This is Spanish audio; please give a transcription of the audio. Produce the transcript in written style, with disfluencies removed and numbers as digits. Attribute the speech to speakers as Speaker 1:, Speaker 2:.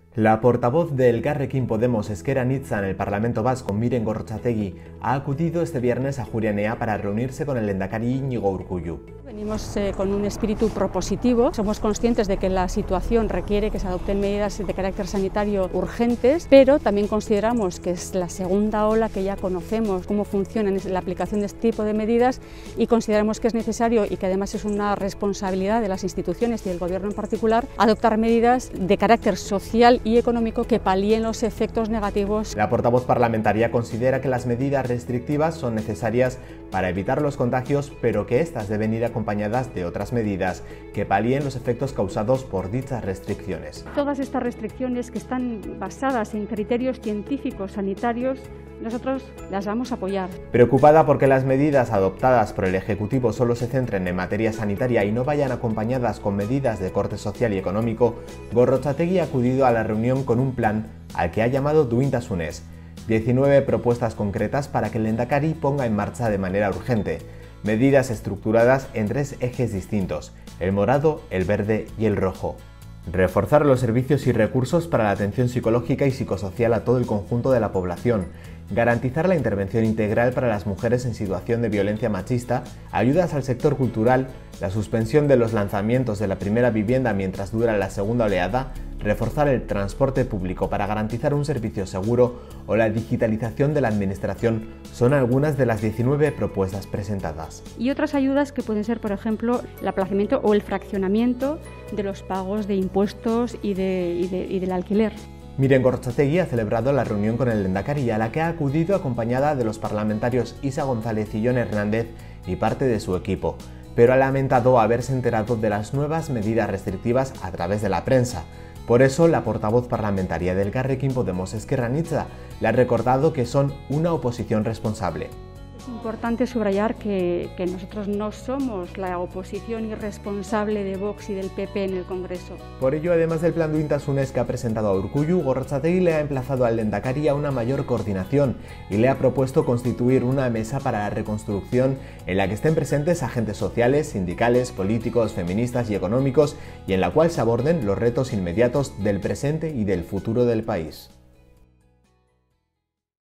Speaker 1: La portavoz de Elkarrekin Podemos Ezker Anitza en el Parlamento Vasco, Miren Gorrotxategi, ha acudido este viernes a Ajuria Enea para reunirse con el lehendakari Iñigo Urkullu.
Speaker 2: Venimos con un espíritu propositivo. Somos conscientes de que la situación requiere que se adopten medidas de carácter sanitario urgentes, pero también consideramos que es la segunda ola, que ya conocemos cómo funciona en la aplicación de este tipo de medidas, y consideramos que es necesario, y que además es una responsabilidad de las instituciones y del Gobierno en particular, adoptar medidas de carácter social y económico que palíen los efectos negativos.
Speaker 1: La portavoz parlamentaria considera que las medidas restrictivas son necesarias para evitar los contagios, pero que estas deben ir acompañadas de otras medidas que palíen los efectos causados por dichas restricciones.
Speaker 2: Todas estas restricciones, que están basadas en criterios científicos sanitarios, nosotros las vamos a apoyar.
Speaker 1: Preocupada porque las medidas adoptadas por el Ejecutivo solo se centren en materia sanitaria y no vayan acompañadas con medidas de corte social y económico, Gorrotxategi ha acudido a la reunión con un plan al que ha llamado Duintasunez. 19 propuestas concretas para que el lehendakari ponga en marcha de manera urgente. Medidas estructuradas en 3 ejes distintos: el morado, el verde y el rojo. Reforzar los servicios y recursos para la atención psicológica y psicosocial a todo el conjunto de la población. Garantizar la intervención integral para las mujeres en situación de violencia machista, ayudas al sector cultural, la suspensión de los lanzamientos de la primera vivienda mientras dura la segunda oleada, reforzar el transporte público para garantizar un servicio seguro o la digitalización de la administración son algunas de las 19 propuestas presentadas.
Speaker 2: Y otras ayudas que pueden ser, por ejemplo, el aplazamiento o el fraccionamiento de los pagos de impuestos y del alquiler.
Speaker 1: Miren Gorrotxategi ha celebrado la reunión con el lehendakari, a la que ha acudido acompañada de los parlamentarios Isa González y Jon Hernández y parte de su equipo, pero ha lamentado haberse enterado de las nuevas medidas restrictivas a través de la prensa. Por eso, la portavoz parlamentaria del Elkarrekin Podemos Ezker Anitza le ha recordado que son una oposición responsable.
Speaker 2: Es importante subrayar que nosotros no somos la oposición irresponsable de Vox y del PP en el Congreso.
Speaker 1: Por ello, además del plan Duintasunez que ha presentado a Urkullu, Gorrotxategi le ha emplazado al lehendakari a una mayor coordinación y le ha propuesto constituir una mesa para la reconstrucción en la que estén presentes agentes sociales, sindicales, políticos, feministas y económicos, y en la cual se aborden los retos inmediatos del presente y del futuro del país.